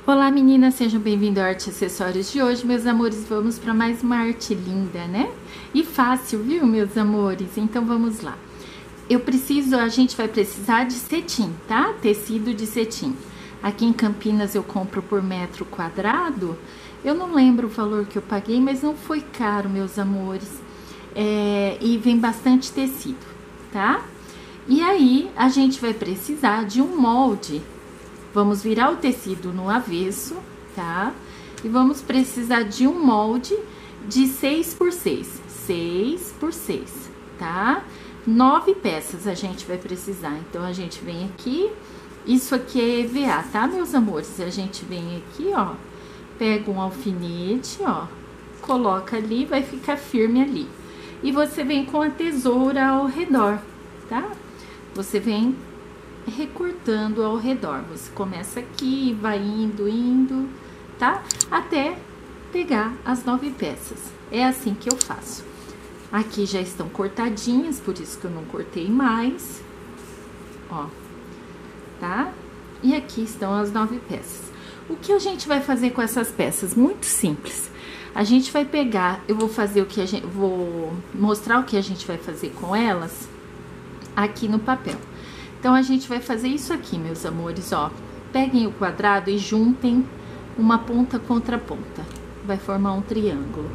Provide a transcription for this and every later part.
Olá meninas, sejam bem-vindos ao Arte Acessórios de hoje, meus amores. Vamos para mais uma arte linda, né? E fácil, viu, meus amores? Então vamos lá. A gente vai precisar de cetim, tá? Tecido de cetim. Aqui em Campinas eu compro por metro quadrado. Eu não lembro o valor que eu paguei, mas não foi caro, meus amores. E vem bastante tecido, tá? E aí a gente vai precisar de um molde. Vamos virar o tecido no avesso, tá? E vamos precisar de um molde de 6 por 6, 6 por 6, tá? 9 peças a gente vai precisar. Então, a gente vem aqui, isso aqui é EVA, tá, meus amores? A gente vem aqui, ó, pega um alfinete, ó, coloca ali, vai ficar firme ali. E você vem com a tesoura ao redor, tá? Você vem recortando ao redor. Você começa aqui, vai indo, tá? Até pegar as 9 peças. É assim que eu faço. Aqui já estão cortadinhas, por isso que eu não cortei mais. Ó, tá? E aqui estão as 9 peças. O que a gente vai fazer com essas peças? Muito simples. A gente vai pegar, vou mostrar o que a gente vai fazer com elas aqui no papel. Então, a gente vai fazer isso aqui, meus amores, ó. Peguem o quadrado e juntem uma ponta contra ponta. Vai formar um triângulo.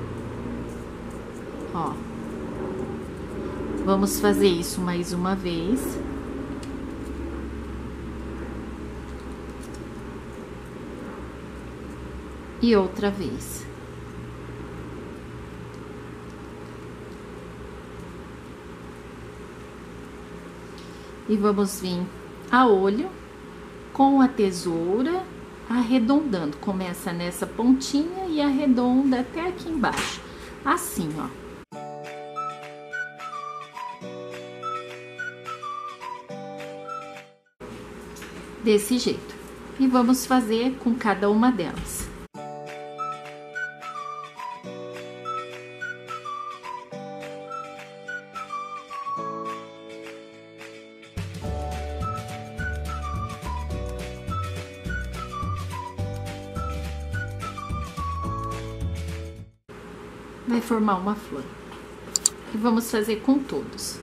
Ó. Vamos fazer isso mais uma vez. E outra vez. E vamos vir a olho com a tesoura arredondando. Começa nessa pontinha e arredonda até aqui embaixo. Assim, ó. Desse jeito. E vamos fazer com cada uma delas. Vai formar uma flor. E vamos fazer com todos.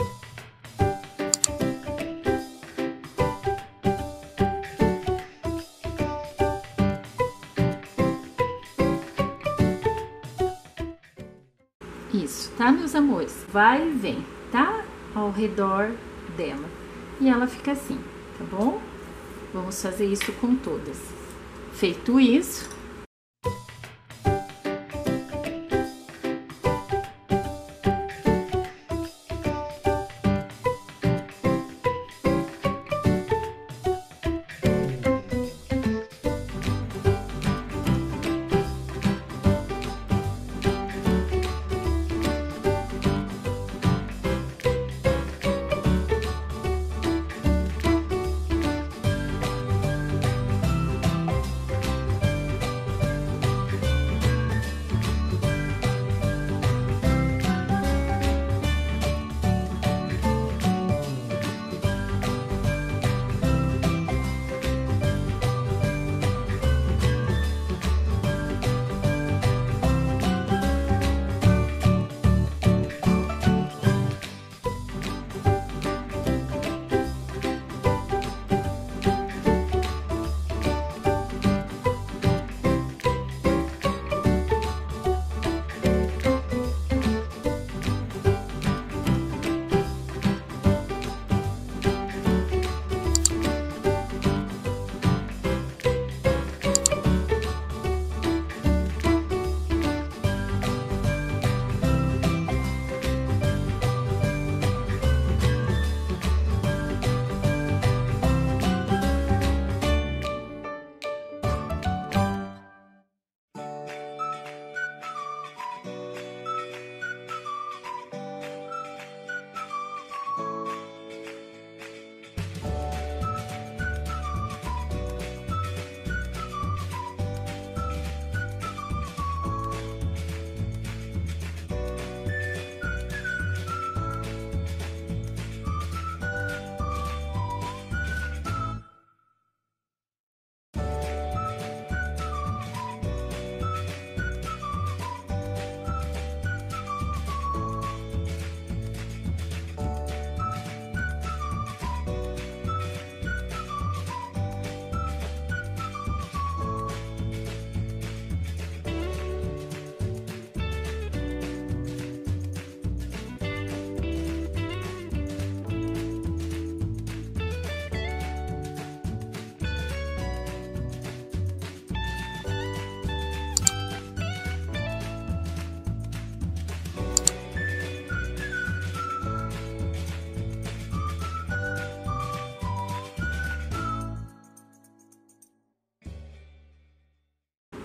Isso, tá, meus amores? Vai e vem, tá? Ao redor dela. E ela fica assim, tá bom? Vamos fazer isso com todas. Feito isso,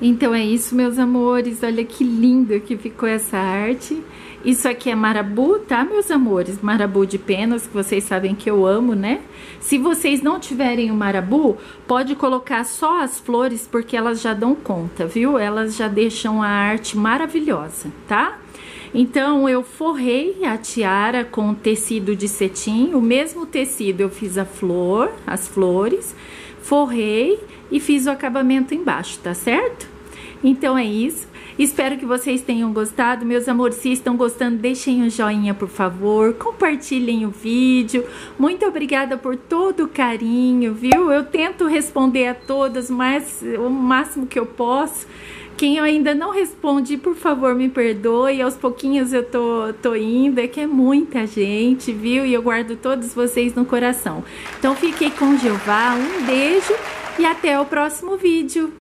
Então é isso, meus amores, olha que linda que ficou essa arte. Isso aqui é marabu, tá, meus amores? Marabu de penas, que vocês sabem que eu amo, né? Se vocês não tiverem o marabu, pode colocar só as flores, porque elas já dão conta, viu? Elas já deixam a arte maravilhosa, tá? Então, eu forrei a tiara com tecido de cetim. O mesmo tecido eu fiz a flor, as flores, forrei e fiz o acabamento embaixo, tá certo? Então é isso. Espero que vocês tenham gostado, meus amores. Se estão gostando, deixem um joinha, por favor. Compartilhem o vídeo. Muito obrigada por todo o carinho, viu? Eu tento responder a todas, mas o máximo que eu posso. Quem eu ainda não respondi, por favor, me perdoe. Aos pouquinhos eu tô indo. É que é muita gente, viu? E eu guardo todos vocês no coração. Então, fiquem com Jeová. Um beijo e até o próximo vídeo.